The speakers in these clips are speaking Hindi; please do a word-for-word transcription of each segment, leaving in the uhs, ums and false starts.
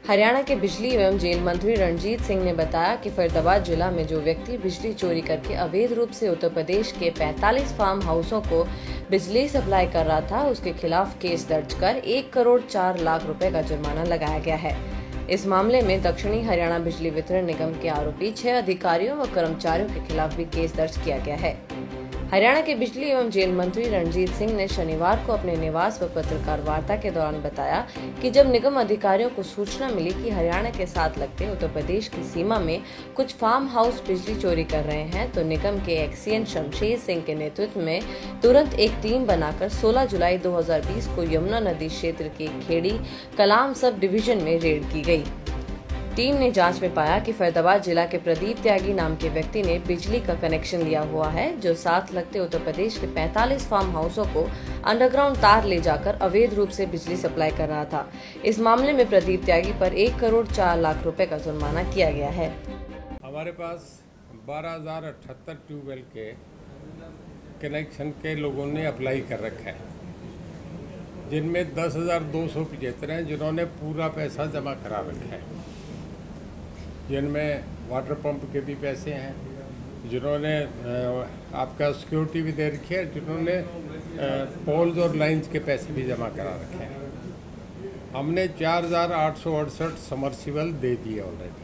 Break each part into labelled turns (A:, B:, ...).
A: हरियाणा के बिजली एवं जेल मंत्री रणजीत सिंह ने बताया कि फरीदाबाद जिला में जो व्यक्ति बिजली चोरी करके अवैध रूप से उत्तर प्रदेश के पैंतालीस फार्म हाउसों को बिजली सप्लाई कर रहा था, उसके खिलाफ केस दर्ज कर एक करोड़ चार लाख रुपए का जुर्माना लगाया गया है। इस मामले में दक्षिणी हरियाणा बिजली वितरण निगम के आरोपी छह अधिकारियों व कर्मचारियों के खिलाफ भी केस दर्ज किया गया है। हरियाणा के बिजली एवं जेल मंत्री रणजीत सिंह ने शनिवार को अपने निवास व पत्रकार वार्ता के दौरान बताया कि जब निगम अधिकारियों को सूचना मिली कि हरियाणा के साथ लगते उत्तर प्रदेश की सीमा में कुछ फार्म हाउस बिजली चोरी कर रहे हैं, तो निगम के एक्सीएन शमशेर सिंह के नेतृत्व में तुरंत एक टीम बनाकर सोलह जुलाई दो हज़ार बीस को यमुना नदी क्षेत्र के खेड़ी कलाम सब डिवीजन में रेड की गई। टीम ने जांच में पाया कि फरीदाबाद जिला के प्रदीप त्यागी नाम के व्यक्ति ने बिजली का कनेक्शन लिया हुआ है, जो साथ लगते उत्तर प्रदेश के पैंतालीस फार्म हाउसों को अंडरग्राउंड तार ले जाकर अवैध रूप से बिजली सप्लाई कर रहा था। इस मामले में प्रदीप त्यागी पर एक करोड़ चार लाख रुपए का जुर्माना किया गया है।
B: हमारे पास बारह हजार अठहत्तर ट्यूबवेल के कनेक्शन के लोगों ने अप्लाई कर रखा है, जिनमें दस हजार दो सौ पिछहत्तर हैं जिन्होंने पूरा पैसा जमा करा रखा है, जिनमें वाटर पंप के भी पैसे हैं, जिन्होंने आपका सिक्योरिटी भी दे रखी है, जिन्होंने पोल्स और लाइंस के पैसे भी जमा करा रखे हैं। हमने चार हज़ार आठ सौ अड़सठ समर्सिबल दे दिए ऑलरेडी।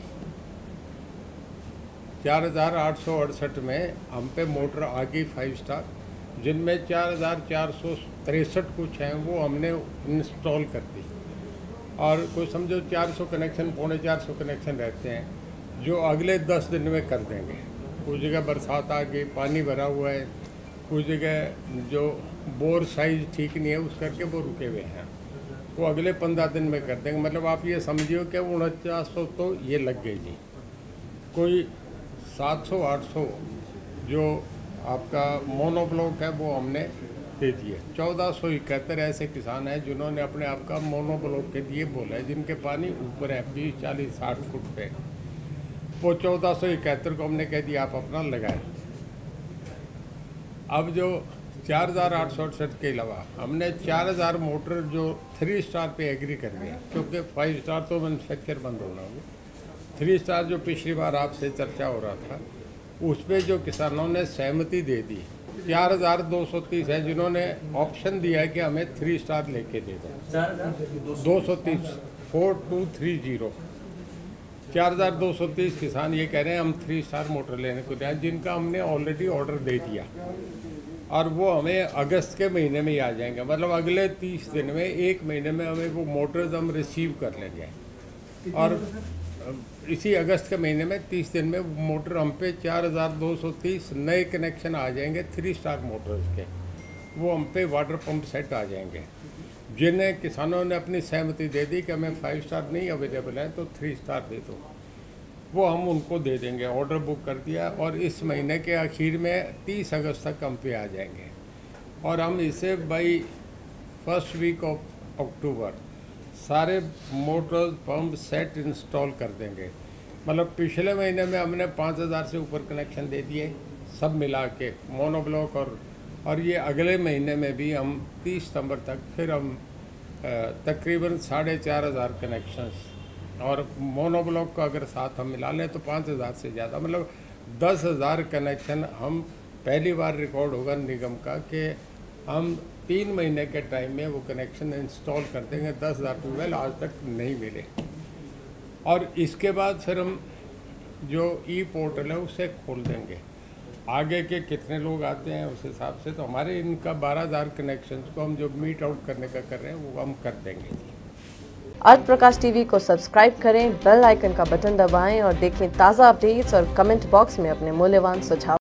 B: चार हज़ार आठ सौ अड़सठ में हम पे मोटर आ गई फाइव स्टार, जिनमें चार हज़ार चार सौ तिरसठ कुछ हैं वो हमने इंस्टॉल कर दी, और कोई समझो चार सौ कनेक्शन पौने चार सौ कनेक्शन रहते हैं जो अगले दस दिन में कर देंगे। कुछ जगह बरसात आ गई, पानी भरा हुआ है, कुछ जगह जो बोर साइज ठीक नहीं है उस करके वो रुके हुए हैं, वो अगले पंद्रह दिन में कर देंगे। मतलब आप ये समझिए कि उनचास सौ तो ये लग गई जी। कोई सात सौ आठ सौ जो आपका मोनोब्लॉक है वो हमने दे दिए। चौदह सौ इकहत्तर ऐसे किसान हैं जिन्होंने अपने आप का मोनोब्लॉक के लिए बोला है, जिनके पानी ऊपर है बीस चालीस साठ फुट पे, वो चौदह सौ इकहत्तर को हमने कह दिया आप अपना लगाए। अब जो चार हज़ार आठ सौ अड़सठ के अलावा हमने चार हज़ार मोटर जो थ्री स्टार पे एग्री कर गया, क्योंकि फाइव स्टार तो मैन्युफैक्चर बंद होना हो। थ्री स्टार जो पिछली बार आपसे चर्चा हो रहा था उस पर जो किसानों ने सहमति दे दी, चार हज़ार दो सौ तीस है जिन्होंने ऑप्शन दिया है कि हमें थ्री स्टार लेके दे दें। दो सौ तीस फोर टू थ्री जीरो चार हज़ार दो सौ तीस किसान ये कह रहे हैं हम थ्री स्टार मोटर लेने को दें, जिनका हमने ऑलरेडी ऑर्डर दे दिया, और वो हमें अगस्त के महीने में ही आ जाएंगे। मतलब अगले तीस दिन में, एक महीने में हमें वो मोटर्स हम रिसीव कर लेंगे, और इसी अगस्त के महीने में तीस दिन में मोटर हम पे चार हज़ार दो सौ तीस नए कनेक्शन आ जाएंगे थ्री स्टार मोटर्स के। वो हम पे वाटर पंप सेट आ जाएंगे, जिन्हें किसानों ने अपनी सहमति दे दी कि हमें फाइव स्टार नहीं अवेलेबल है तो थ्री स्टार दे दो, वो हम उनको दे देंगे। ऑर्डर बुक कर दिया, और इस महीने के आखिर में तीस अगस्त तक हम पे आ जाएंगे, और हम इसे by first week of October सारे मोटर्स पंप सेट इंस्टॉल कर देंगे। मतलब पिछले महीने में हमने पाँच हज़ार से ऊपर कनेक्शन दे दिए सब मिला के मोनोब्लॉक, और और ये अगले महीने में भी हम तीस सितंबर तक फिर हम तकरीबन साढ़े चार हज़ार कनेक्शंस, और मोनोब्लॉक को अगर साथ हम मिला लें तो पाँच हज़ार से ज़्यादा, मतलब दस हज़ार कनेक्शन हम पहली बार रिकॉर्ड होगा निगम का कि हम तीन महीने के टाइम में वो कनेक्शन इंस्टॉल कर देंगे। दस हज़ार ट्यूबवेल आज तक नहीं मिले, और इसके बाद फिर हम जो ई पोर्टल है उसे खोल देंगे। आगे के कितने लोग आते हैं उस हिसाब से, तो हमारे इनका बारह हज़ार कनेक्शन को हम जो मीट आउट करने का कर रहे हैं वो हम कर देंगे।
A: अर्थ प्रकाश टीवी को सब्सक्राइब करें, बेल आइकन का बटन दबाएं और देखें ताज़ा अपडेट्स, और कमेंट बॉक्स में अपने मूल्यवान सुझाव